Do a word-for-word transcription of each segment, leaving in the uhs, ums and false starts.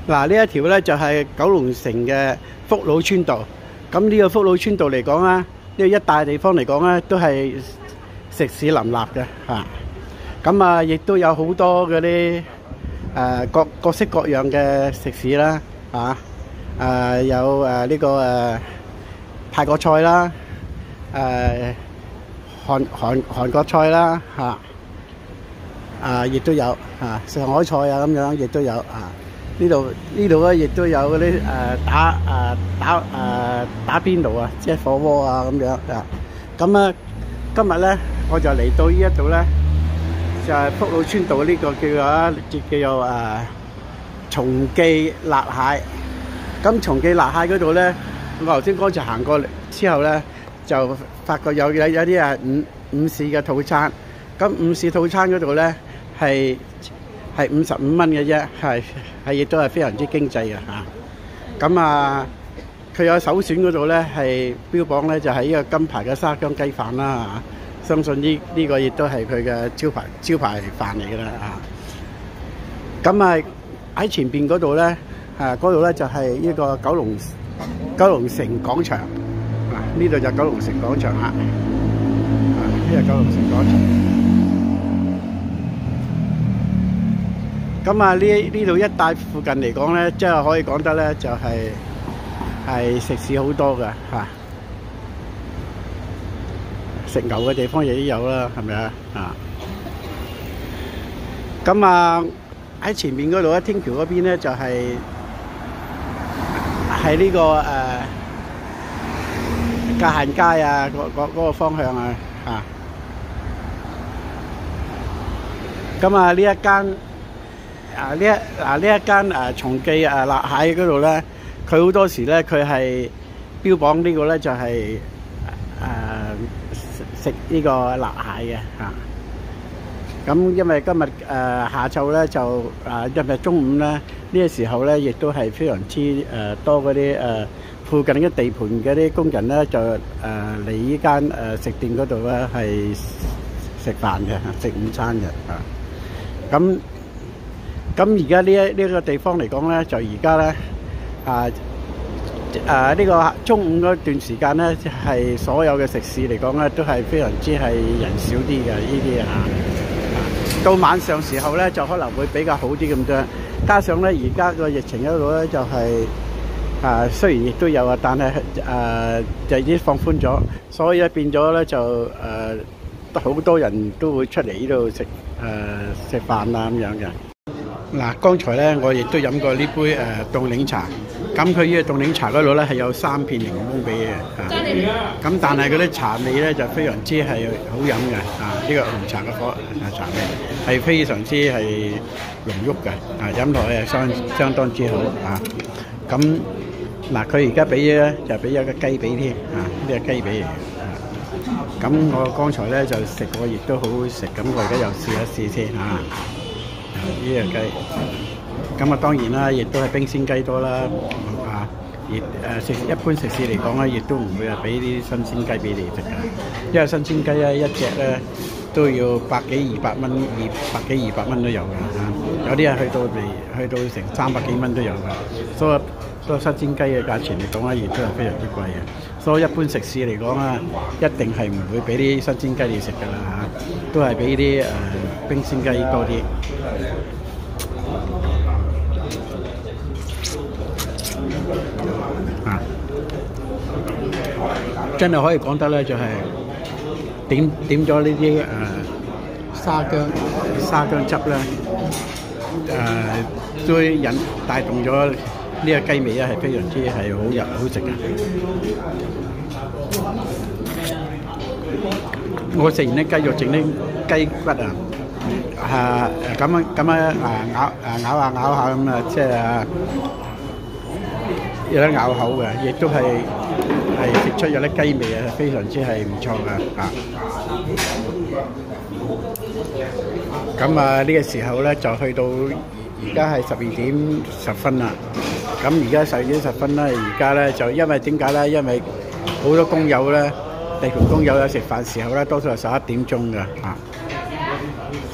嗱，呢一條咧就係九龍城嘅福佬村道。咁呢個福佬村道嚟講啊，呢個一帶地方嚟講咧，都係食肆林立嘅嚇。咁啊，亦都有好多嗰啲誒各各式各樣嘅食肆啦，嚇。誒有誒呢個誒泰國菜啦，誒韓韓韓國菜啦，嚇。啊，亦都有嚇，上海菜啊咁樣，亦都有啊。呢度呢度咧，亦都有嗰啲誒打誒打誒打邊爐啊，即係火鍋啊咁樣啊。咁啊，今日咧我就嚟到呢一度咧，就係福佬村道呢個叫做叫做誒松記辣蟹。咁松記辣蟹嗰度咧，我頭先剛才行過之後咧，就發覺有有有啲係五五市嘅套餐。咁五市套餐嗰度咧係係五十五蚊嘅啫，係係亦都係非常之經濟嘅嚇。咁啊，佢有首選嗰度咧係標榜咧就係呢個金牌嘅沙姜雞飯啦嚇。相信呢呢個亦都係佢嘅招牌招牌飯嚟㗎啦嚇。咁啊喺前邊嗰度咧，啊嗰度咧就係呢個九龍九龍城廣場啊，呢度就九龍城廣場啦。啊，呢個九龍城廣場。咁啊，呢呢度一帶附近嚟講咧，即係可以講得咧，就係係食肆好多嘅嚇。食牛嘅地方亦都有啦，係咪啊？啊！咁啊喺前面嗰度咧，天橋嗰邊咧就係係呢個誒界限街啊，嗰嗰嗰個方向啊嚇。咁啊呢一間。啊！呢一嗱呢一間誒松記誒辣蟹嗰度咧，佢好多時咧佢係標榜呢個咧就係誒食食呢個辣蟹嘅嚇。咁因為今日誒下晝咧就誒今日中午咧呢個時候咧，亦都係非常之誒多嗰啲誒附近嘅地盤嗰啲工人咧就誒嚟呢間誒食店嗰度咧係食飯嘅，食午餐嘅嚇。咁咁而家呢一呢個地方嚟講咧，就而家咧啊啊呢個中午嗰段時間咧，係所有嘅食肆嚟講咧，都係非常之係人少啲嘅呢啲啊。到晚上時候咧，就可能會比較好啲咁多。加上咧，而家個疫情嗰度咧，就係啊雖然亦都有啊，但係誒就已經放寬咗，所以咧變咗咧就誒好多人都會出嚟呢度食誒食飯啊咁樣嘅。嗱，剛才咧我亦都飲過呢杯誒凍檸茶，咁佢呢個凍檸茶嗰度咧係有三片檸檬俾嘅，啊，咁但係嗰啲茶味咧就非常之係好飲嘅，啊，呢個紅茶嘅火茶味係非常之係濃郁嘅，啊，飲落去係相相當之好，啊，咁嗱佢而家俾咧就俾咗個雞髀添，啊，呢個雞髀嚟嘅，啊，咁我剛才咧就食過，亦都好好食，咁我而家又試一試先嚇。呢隻雞，咁啊當然啦，亦都係冰鮮雞多啦，啊，而誒食一般食肆嚟講咧，亦都唔會話俾啲新鮮雞俾你食嘅，因為新鮮雞咧一隻咧都要百幾二百蚊，二百幾二百蚊都有嘅嚇，有啲係去到嚟去到成三百幾蚊都有嘅，所以所以新鮮雞嘅價錢嚟講咧，亦都係非常之貴嘅，所以一般食肆嚟講啊，一定係唔會俾啲新鮮雞你食㗎啦嚇，都係俾啲誒冰鮮雞多啲。啊，真係可以講得咧，就係點點咗呢啲誒沙姜沙姜汁咧，誒都引帶動咗呢個雞味咧，係非常之係好入好食嘅。我食完啲雞肉，整啲雞骨啊！啊咁樣咁樣啊咬啊咬下咬下咁啊，即係啊有得咬口嘅，亦都係係食出有啲雞味啊，非常之係唔錯嘅啊！咁啊呢個時候咧就去到而家係十二點十分啦。咁而家十二點十分咧，而家咧就因為點解咧？因為好多工友咧，地盤工友咧食飯時候咧，多數係十一點鐘嘅啊。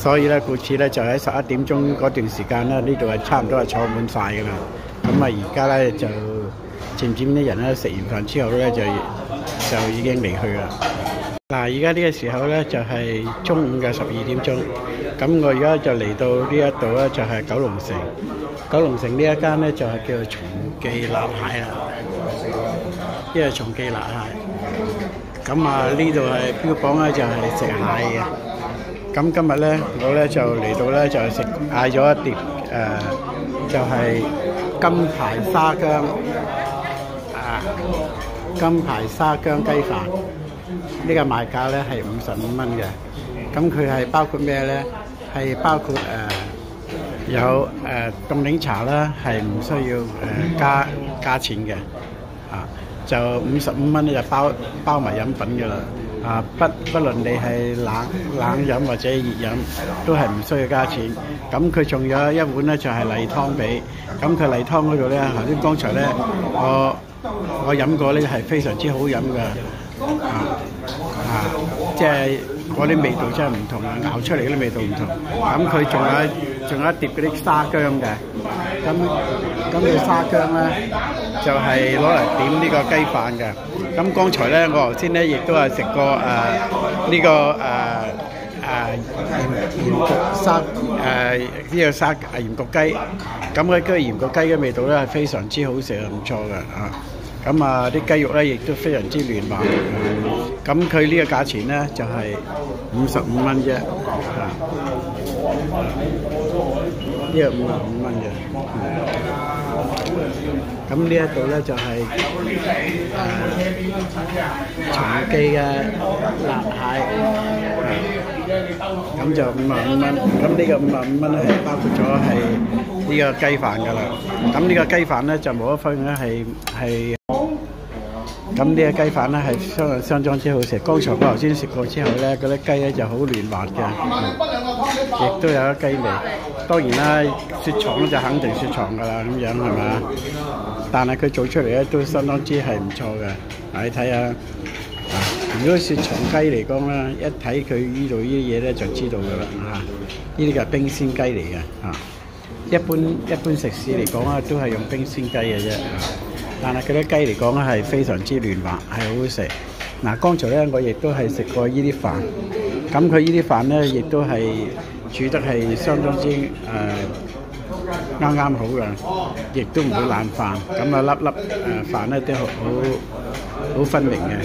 所以咧，故此咧就喺十一點鐘嗰段時間咧，呢度係差唔多係坐滿晒㗎啦。咁啊，而家咧就漸漸啲人咧食完飯之後咧就就已經離去啦。嗱，而家呢個時候咧就係中午嘅十二點鐘。咁我而家就嚟到呢一度咧，就係九龍城。九龍城呢一間咧就係叫做松記辣蟹啦，呢個松記辣蟹。咁啊，呢度係標榜咧就係食蟹嘅。咁今日咧，我咧就嚟到咧就食嗌咗一碟誒、呃，就係、是、金牌沙姜啊，金牌沙姜雞飯。呢、這個賣價咧係五十五蚊嘅。咁佢係包括咩咧？係包括誒、呃、有誒凍檸茶啦，係唔需要誒、呃、加加錢嘅啊，就五十五蚊咧就包包埋飲品嘅啦。啊，不不論你係冷冷飲或者熱飲，都係唔需要加錢。咁佢仲有一碗咧就係例湯俾。咁佢例湯嗰度咧，頭先剛才咧我我飲過咧係非常之好飲㗎。啊啊，即係嗰啲味道真係唔同啊，熬出嚟嗰啲味道唔同。咁佢仲有仲有一碟嗰啲沙姜嘅。咁咁嘅沙姜咧就係攞嚟點呢個雞飯嘅。咁剛才咧，我頭先咧亦都係食過誒呢個誒誒鹽鹽焗沙誒呢個沙鹽焗雞。咁咧，嗰個鹽焗雞嘅味道咧係非常之好食啊，唔錯嘅啊。咁啊，啲雞肉咧亦都非常之嫩滑。咁佢呢個價錢咧就係五十五蚊啫，啊，呢個五十五蚊嘅。咁呢一度咧就係誒松記嘅辣蟹，咁就五十五蚊。咁呢個五十五蚊咧係包括咗係呢個雞飯㗎啦。咁呢個雞飯咧就冇得分咧，係係。咁呢個雞飯咧係相當相當之好食。剛才我頭先食過之後咧，嗰啲雞咧就好嫩滑嘅，亦、嗯、都有啲雞味。當然啦，雪藏咧就肯定雪藏㗎啦，咁樣係咪？但係佢做出嚟咧都相當之係唔錯嘅。嗱，你睇下，啊，如果雪藏雞嚟講咧，一睇佢呢度呢啲嘢咧就知道㗎啦。啊，呢啲就係冰鮮雞嚟嘅。啊，一般一般食肆嚟講咧都係用冰鮮雞嘅啫。但係佢啲雞嚟講咧係非常之嫩滑，係好好食。嗱，剛才咧我亦都係食過呢啲飯，咁佢呢啲飯咧亦都係煮得係相當之誒啱啱好嘅，亦都唔會爛飯。咁啊粒粒誒飯咧都好好好分明嘅。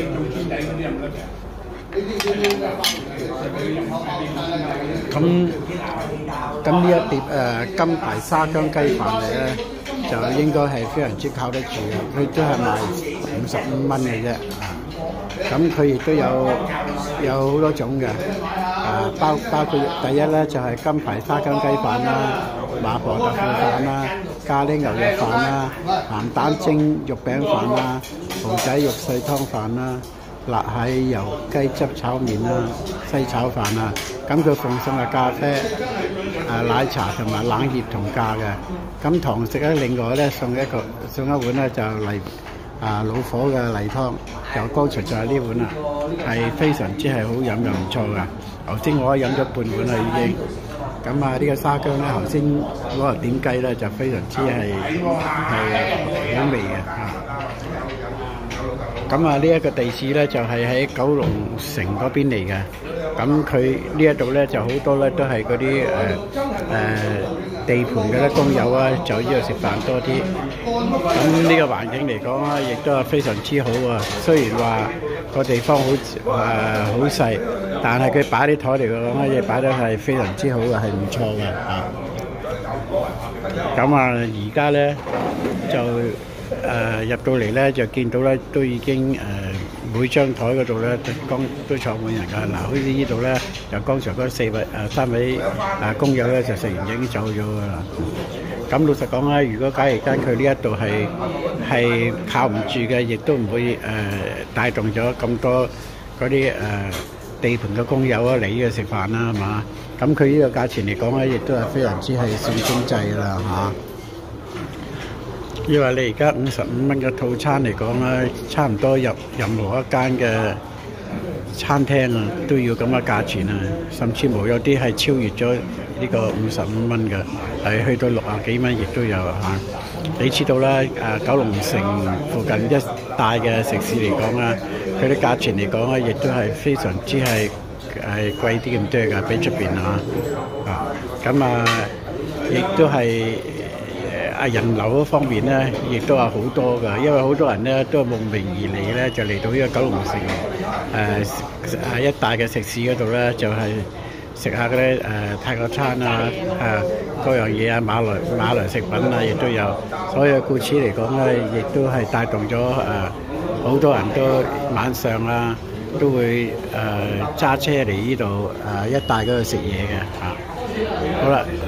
咁咁呢一碟誒、呃、金牌沙姜雞飯嚟咧，就應該係非常之靠得住嘅。佢都係賣五十五蚊嘅啫。啊，咁佢亦都有有好多種嘅。啊，包包括第一咧就係、是、金牌沙姜雞飯啦、麻婆豆腐飯啦、咖喱牛肉飯啦、鹹蛋蒸肉餅飯啦、蠔仔肉碎湯飯啦、辣蟹油雞汁炒麵啦、西炒飯啊。咁佢奉送嘅咖啡、啊奶茶同埋冷熱同價嘅。咁堂食咧，另外咧送一個送一碗咧就例啊老火嘅例湯，就剛才就係呢碗啦，係非常之係好飲又唔錯噶。頭先我飲咗半碗啦已經。咁啊呢個沙姜咧，頭先攞嚟點雞咧就非常之係係好味嘅嚇。咁啊呢一個地址咧就係喺九龍城嗰邊嚟嘅。咁佢呢一度咧就好多咧都係嗰啲誒誒地盤嘅啲工友啊，就呢度食飯多啲。咁呢個環境嚟講啊，亦都係非常之好啊。雖然話個地方好誒好細，但係佢擺啲台嚟講咧，亦擺得係非常之好嘅，係唔錯嘅啊。咁啊，而家咧就誒、呃、入到嚟咧，就見到咧都已經誒、呃、每張台嗰度咧都剛都坐滿人㗎。嗱，好似呢度咧，就剛才嗰四位誒、呃、三位誒工友咧就食完已經走咗㗎啦。咁老實講咧，如果假如間佢呢一度係係靠唔住嘅，亦都唔會誒、呃、帶動咗咁多嗰啲誒地盤嘅工友啊嚟呢度食飯啦，係嘛？咁佢呢個價錢嚟講咧，亦都係非常之係算經濟㗎啦嚇。因為你而家五十五蚊嘅套餐嚟講咧，差唔多入任何一間嘅餐廳啊都要咁嘅價錢啊，甚至乎有啲係超越咗呢個五十五蚊嘅，係去到六啊幾蚊亦都有嚇。你知道啦，誒九龍城附近一帶嘅食肆嚟講啊，佢啲價錢嚟講啊，亦都係非常之係係貴啲咁多㗎，比出邊啊啊咁啊，亦都係啊人流嗰方面咧，亦都係好多㗎，因為好多人咧都慕名而嚟咧，就嚟到呢個九龍城誒啊一帶嘅食肆嗰度咧，就係、是、食下嗰啲誒泰國餐啊，誒各樣嘢啊，馬來馬來食品啊，亦都有。所以故此嚟講咧，亦都係帶動咗誒好多人都晚上啊，都會誒揸、呃、車嚟呢度誒一帶嗰度食嘢嘅嚇。好啦。